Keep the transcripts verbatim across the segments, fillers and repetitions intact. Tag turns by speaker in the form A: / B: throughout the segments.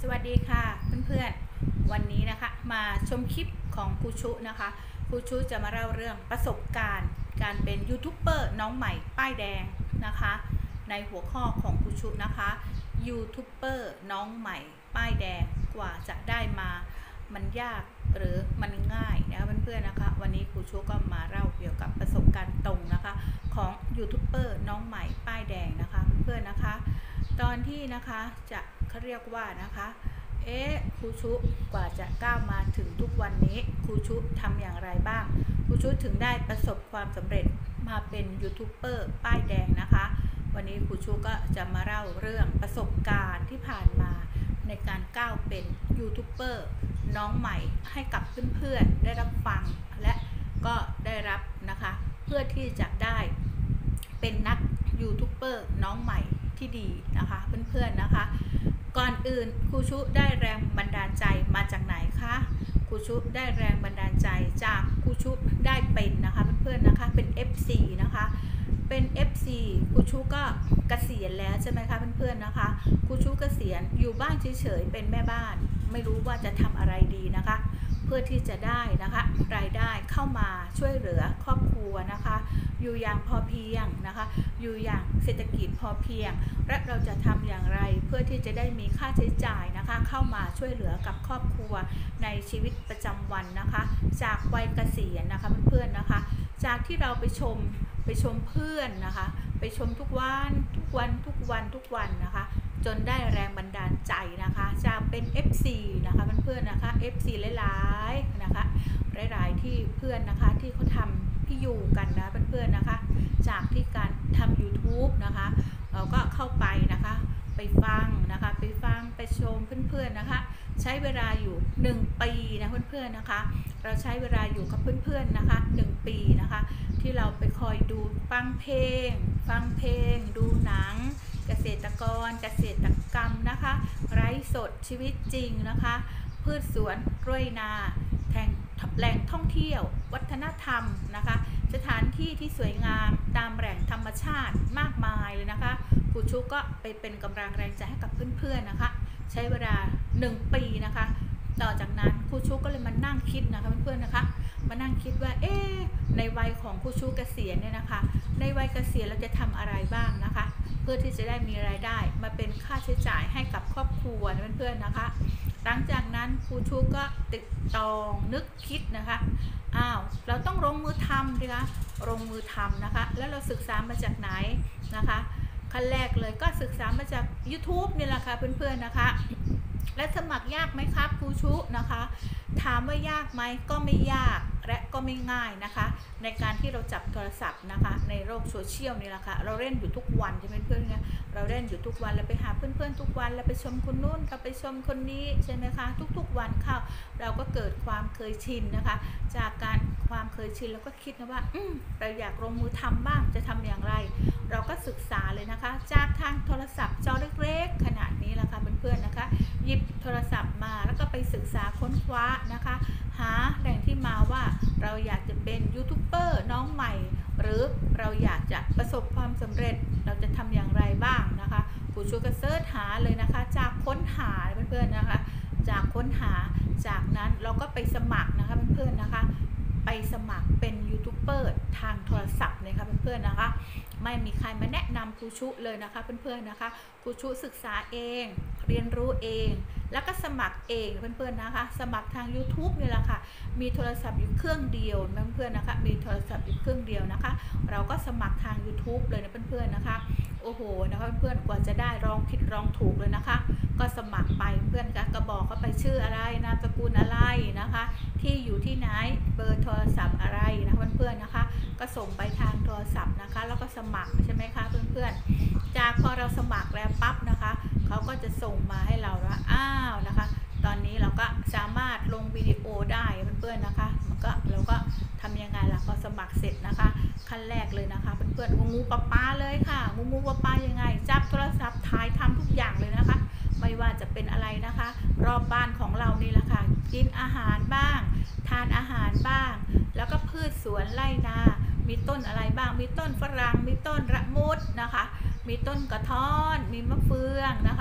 A: วัสดีค่ะเพื่อนๆวันนี้นะคะมาชมคลิปของครูชุนะคะครูชุจะมาเล่าเรื่องประสบการณ์การเป็นยูทูบเบอร์น้องใหม่ป้ายแดงนะคะในหัวข้อของครูชุนะคะยูทูบเบอร์น้องใหม่ป้ายแดงกว่าจะได้มามันยากหรือมันง่ายนะคะเพื่อนๆนะคะวันนี้ครูชุก็มาเล่าเกี่ยวกับประสบการณ์ตรงนะคะของยูทูบเบอร์น้องใหม่ป้ายแดงนะคะเพื่อนๆนะคะตอนที่นะคะจะเขาเรียกว่านะคะเอ๊ะครูชุกว่าจะก้าวมาถึงทุกวันนี้ครูชุทำอย่างไรบ้างครูชุถึงได้ประสบความสำเร็จมาเป็นยูทูบเบอร์ป้ายแดงนะคะวันนี้ครูชุก็จะมาเล่าเรื่องประสบการณ์ที่ผ่านมาในการก้าวเป็นยูทูบเบอร์น้องใหม่ให้กับเพื่อนๆได้รับฟังและก็ได้รับนะคะเพื่อที่จะได้เป็นนักยูทูบเบอร์น้องใหม่ที่ดีนะคะเพื่อนๆนะคะก่อนอื่นครูชุได้แรงบันดาลใจมาจากไหนคะครูชุได้แรงบันดาลใจจากครูชุได้เป็นนะคะเพื่อนๆนะคะเป็น เอฟ ซี นะคะเป็น เอฟ ซี ครูชุก็เกษียณแล้วใช่ไหมคะเพื่อนๆนะคะครูชุเกษียณอยู่บ้านเฉยๆเป็นแม่บ้านไม่รู้ว่าจะทำอะไรดีนะคะเพื่อที่จะได้นะคะรายได้เข้ามาช่วยเหลือครอบครัวนะคะอยู่อย่างพอเพียงนะคะอยู่อย่างเศรษฐกิจพอเพียงและเราจะทำอย่างไรเพื่อที่จะได้มีค่าใช้จ่ายนะคะเข้ามาช่วยเหลือกับครอบครัวในชีวิตประจำวันนะคะจากวัยเกษียณนะคะเพื่อนๆนะคะจากที่เราไปชมไปชมเพื่อนนะคะไปชมทุกวันทุกวันทุกวันทุกวันนะคะจนได้แรงบันดาลใจนะคะจากเป็น เอฟ ซี นะคะเพื่อนๆนะคะ เอฟ ซี หลายๆนะคะหลายๆที่เพื่อนนะคะที่เขาทำพี่อยู่กันนะเพื่อนๆนะคะจากที่การทำ YouTube นะคะเราก็เข้าไปนะคะไปฟังนะคะไปฟังไปชมเพื่อนๆนะคะใช้เวลาอยู่หนึ่งปีนะเพื่อนๆนะคะเราใช้เวลาอยู่กับเพื่อนๆนะคะหนึ่งปีนะคะที่เราไปคอยดูฟังเพลงฟังเพลงดูหนังเกษตรกรเกษตรกรรมนะคะไร้สดชีวิตจริงนะคะพืชสวนไร่นาแห่งแหล่งท่องเที่ยววัฒนธรรมนะคะสถานที่ที่สวยงามตามแหล่งธรรมชาติมากมายเลยนะคะครูชุก็ไปเป็นกำลังแรงใจให้กับเพื่อนๆนะคะใช้เวลาหนึ่งปีนะคะต่อจากนั้นครูชุก็เลยมานั่งคิดนะคะเพื่อนๆนะคะมานั่งคิดว่าเอ๊ะในวัยของครูชุเกษียณเนี่ยนะคะในวัยเกษียณเราจะทำอะไรบ้างนะคะเพื่อที่จะได้มีรายได้มาเป็นค่าใช้จ่ายให้กับครอบครัวเพื่อนๆนะคะหลังจากนั้นครูชุก็ติดตองนึกคิดนะคะอ้าวเราต้องลงมือทำดิคะลงมือทำนะคะแล้วเราศึกษามาจากไหนนะคะขั้นแรกเลยก็ศึกษามาจาก YouTube นี่แหละค่ะเพื่อนๆนะคะและสมัครยากไหมครับครูชุนะคะถามว่ายากไหมก็ไม่ยากและก็ไม่ง่ายนะคะในการที่เราจับโทรศัพท์นะคะในโลกโซเชียลนี่แหละค่ะเราเล่นอยู่ทุกวันใช่ไหมเพื่อนเนี่ยเราเล่นอยู่ทุกวันเราไปหาเพื่อนๆทุกวันเราไปชมคนนู้นเราไปชมคนนี้ใช่ไหมคะทุกๆวันเข้าเราก็เกิดความเคยชินนะคะจากการความเคยชินเราก็คิดนะว่าอืมเราอยากลงมือทำบ้างจะทำอย่างไรเราก็ศึกษาเลยนะคะจากทางโทรศัพท์จอเล็กๆขนาดนี้แหละค่ะเพื่อนๆนะคะหยิบโทรศัพท์มาแล้วก็ไปศึกษาค้นคว้านะคะหาแหล่งที่มาว่าเราอยากจะเป็นยูทูบเบอร์น้องใหม่หรือเราอยากจะประสบความสำเร็จเราจะทำอย่างไรบ้างนะคะครูชูก็เสิร์ชหาเลยนะคะจากค้นหาเพื่อนๆนะคะจากค้นหาจากนั้นเราก็ไปสมัครนะคะเพื่อนๆนะคะไปสมัครเป็นยูทูบเบอร์ทางโทรศัพท์เลยค่ะเพื่อนๆนะคะไม่มีใครมาแนะนำครูชุเลยนะคะเพื่อนๆนะคะครูชุศึกษาเองเรียนรู้เองแล้วก็สมัครเองเพื่อนๆนะคะสมัครทาง YouTube นี่แหละค่ะมีโทรศัพท์อยู่เครื่องเดียวเพื่อนๆนะคะมีโทรศัพท์อยู่เครื่องเดียวนะคะเราก็สมัครทาง YouTube เลยนะเพื่อนๆนะคะโอ้โหนะคะเพื่อนๆกว่าจะได้ลองผิดลองถูกเลยนะคะก็สมัครไปเพื่อนๆก็บอกเขาไปชื่ออะไรนามสกุลอะไรนะคะที่อยู่ที่ไหนเบอร์โทรศัพท์อะไรนะเพื่อนๆนะคะก็ส่งไปทางโทรศัพท์นะคะแล้วก็สมัครใช่ไหมคะเพื่อนๆจากพอเราสมัครแล้วปั๊บนะคะเขาก็จะส่งมาให้เราว่าอ้าวนะคะตอนนี้เราก็สามารถลงวิดีโอได้เพื่อนๆนะคะมันก็เราก็ทำยังไงล่ะพอสมัครเสร็จนะคะขั้นแรกเลยนะคะเพื่อนๆงูงูปลาปลาเลยค่ะงูงูปลาปลายังไงจับโทรศัพท์ถ่ายทำทุกอย่างเลยนะคะไม่ว่าจะเป็นอะไรนะคะรอบบ้านของเรานี่แหละค่ะกินอาหารบ้างทานอาหารบ้างแล้วก็พืชสวนไร่นามีต้นอะไรบ้างมีต้นฝรั่งมีต้นระมุดนะคะมีต้นกระท้อนมีมะเฟืองนะคะ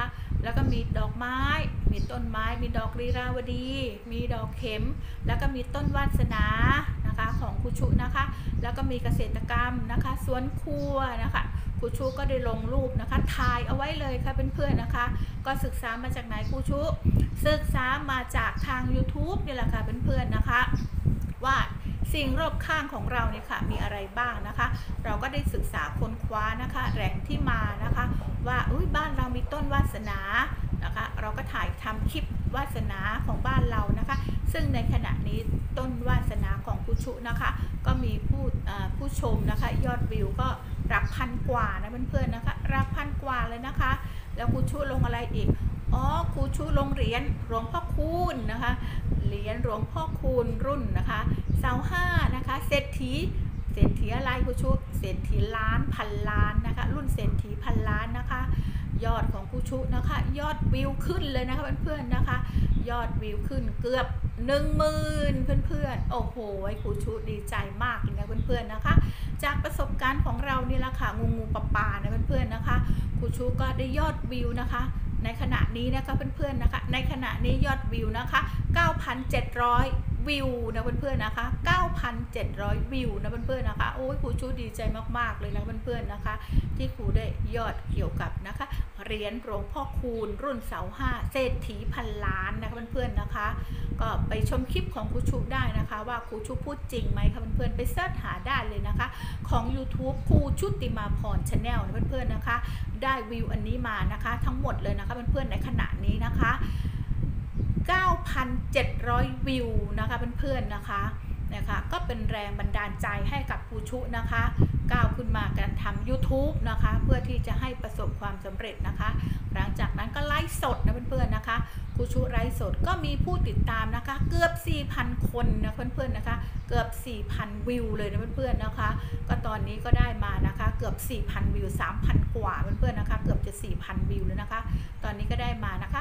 A: แล้วก็มีดอกไม้มีต้นไม้มีดอกลีลาวดีมีดอกเข็มแล้วก็มีต้นวาสนานะคะของครูชุนะคะแล้วก็มีเกษตรกรรมนะคะสวนครัวนะคะครูชุก็ได้ลงรูปนะคะถ่ายเอาไว้เลยค่ะเพื่อนๆนะคะก็ศึกษามาจากไหนครูชุศึกษามาจากทาง ยูทูบ นี่แหละค่ะเพื่อนๆนะคะว่าสิ่งรอบข้างของเราเนี่ยค่ะมีอะไรบ้างนะคะเราก็ได้ศึกษาค้นคว้านะคะแหล่งที่มานะคะว่าอุ้ยบ้านเรามีต้นวาสนานะคะเราก็ถ่ายทำคลิปวาสนาของบ้านเรานะคะซึ่งในขณะนี้ต้นวาสนาของครูชุนะคะก็มีผู้ผู้ชมนะคะยอดวิวก็รักพันกว่านะเพื่อนๆนะคะรักพันกว่าเลยนะคะแล้วครูชุลงอะไรอีกอ๋อครูชุลงเหรียญหลวงพ่อคูณนะคะเหรียญหลวงพ่อคูณรุ่นนะคะเสาห้านะคะเศรษฐีเศรษฐีอะไรครูชุเศรษฐีล้านพันล้านนะคะรุ่นเศรษฐีพันล้านนะคะยอดของครูชุนะคะยอดวิวขึ้นเลยนะคะเพื่อนๆนะคะยอดวิวขึ้นเกือบหนึ่งหมื่นเพื่อนๆโอ้โหครูชุดีใจมากเลยนะเพื่อนๆนะคะจากประสบการณ์ของเรานี่แหละค่ะงูงูปลาปลานะเพื่อนๆนะคะครูชุก็ได้ยอดวิวนะคะในขณะนี้นะคะเพื่อนๆนะคะในขณะนี้ยอดวิวนะคะ เก้าพันเจ็ดร้อย วิวนะเพื่อนๆนะคะ เก้าพันเจ็ดร้อย วิวนะเพื่อนๆนะคะโอ้ยครูชูดีใจมากๆเลยนะเพื่อนๆนะคะที่ครูได้ยอดเกี่ยวกับนะคะเหรียญหลวงพ่อคูณรุ่นเสาห้าเศรษฐีพันล้านนะคะเพื่อนๆนะคะก็ไปชมคลิปของครูชูได้นะคะว่าครูชูพูดจริงไหมคะเพื่อนๆไปเสิร์ชหาได้เลยนะคะของ ยูทูบ ครูชุติมาพร ชาแนล นะเพื่อนๆนะคะได้วิวอันนี้มานะคะทั้งหมดเลยนะคะเพื่อนๆในขณะนี้นะคะ เก้าพันเจ็ดร้อย วิวนะคะเพื่อนๆนะคะนะคะก็เป็นแรงบันดาลใจให้กับครูชุนะคะก้าวขึ้นมาการทำ ยูทูบ นะคะเพื่อที่จะให้ประสบความสำเร็จนะคะหลังจากนั้นก็ไลฟ์สดนะเพื่อนๆนะคะครูชุไลฟ์สดก็มีผู้ติดตามนะคะเกือบ สี่พัน คนนะเพื่อนๆนะคะเกือบ สี่พัน วิวเลยนะเพื่อนๆนะคะก็ตอนนี้ก็ได้มานะคะเกือบ สี่พัน วิว สามพัน กว่าเพื่อนๆนะคะเกือบจะ สี่พัน วิวเลยนะคะตอนนี้ก็ได้มานะคะ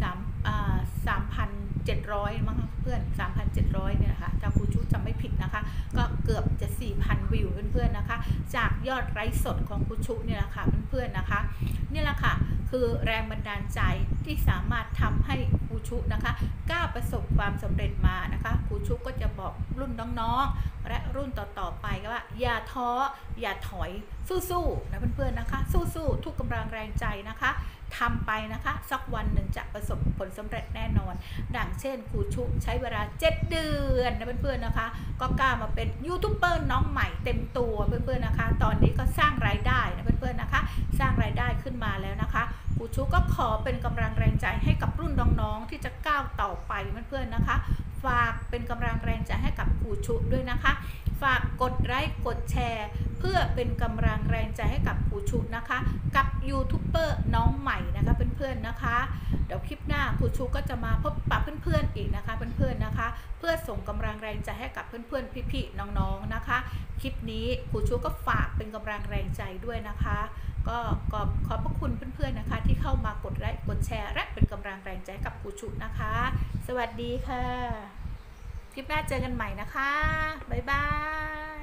A: 3อ่าสามพันเจ็ดร้อยมั้งเพื่อน สามพันเจ็ดร้อย เนี่ยนะคะถ้าครูชุจำไม่ผิดนะคะก็เกือบจะ สี่พัน วิวเพื่อนๆนะคะจากยอดไลฟ์สดของครูชุเนี่ยแหละค่ะเพื่อนๆนะคะนี่แหละค่ะคือแรงบันดาลใจที่สามารถทำให้ครูชุนะคะก้าวประสบความสำเร็จมานะคะครูชุก็จะบอกรุ่นน้องๆและรุ่นต่อๆไปว่าอย่าท้ออย่าถอยสู้ๆนะเพื่อนๆนะคะสู้ๆทุกกำลังแรงใจนะคะทำไปนะคะสักวันหนึ่งจะประสบผลสำเร็จแน่นอนดังเช่นครูชุใช้เวลาเจ็ดเดือนนะเพื่อนๆนะคะก็กล้ามาเป็นยูทูบเบอร์น้องใหม่เต็มตัวเพื่อนๆนะคะตอนนี้ก็สร้างรายได้นะเพื่อนๆนะคะสร้างรายได้ขึ้นมาแล้วนะคะครูชุก็ขอเป็นกำลังแรงใจให้กับรุ่นน้องๆที่จะก้าวต่อไปเพื่อนๆนะคะฝากเป็นกำลังแรงใจให้กับครูชุด้วยนะคะฝากกดไลค์กดแชร์เพื่อเป็นกำลังแรงใจให้กับครูชุนะคะกับยูทูบเบอร์น้องใหม่นะคะเพื่อนๆนะคะเดี๋ยวคลิปหน้าครูชุก็จะมาพบปะเพื่อนๆอีกนะคะเพื่อนๆนะคะเพื่อส่งกำลังแรงใจให้กับเพื่อนๆพี่ๆน้องๆนะคะคลิปนี้ครูชุก็ฝากเป็นกำลังแรงใจด้วยนะคะก็ขอบขอบพระคุณเพื่อนๆนะคะที่เข้ามากดไลค์กดแชร์และเป็นกำลังแรงใจกับครูชุนะคะสวัสดีค่ะคลิปหน้าเจอกันใหม่นะคะบ๊ายบาย